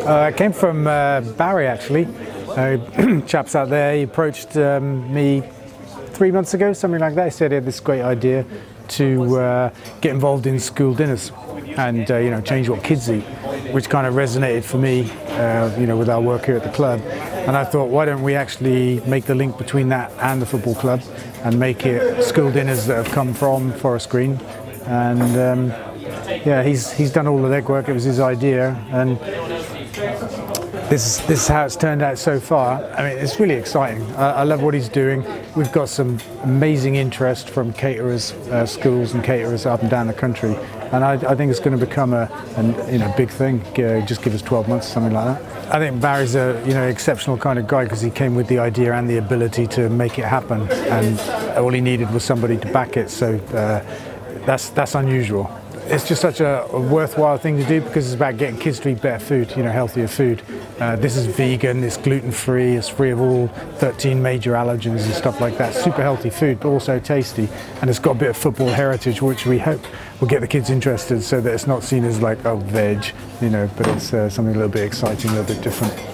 I came from Barry, actually. Chaps out there, he approached me 3 months ago, something like that. He said he had this great idea to get involved in school dinners and change what kids eat, which kind of resonated for me, with our work here at the club. And I thought, why don't we actually make the link between that and the football club and make it school dinners that have come from Forest Green. And he's done all the legwork. It was his idea, and this is how it's turned out so far. I mean, it's really exciting. I love what he's doing. We've got some amazing interest from caterers, schools and caterers up and down the country, and I think it's going to become a big thing. Just give us 12 months, something like that. I think Barry's a exceptional kind of guy because he came with the idea and the ability to make it happen, and all he needed was somebody to back it. So that's unusual. It's just such a worthwhile thing to do because it's about getting kids to eat better food, healthier food. This is vegan, it's gluten-free, it's free of all 13 major allergens and stuff like that. Super healthy food, but also tasty. And it's got a bit of football heritage, which we hope will get the kids interested so that it's not seen as like, oh, veg, but it's something a little bit exciting, a little bit different.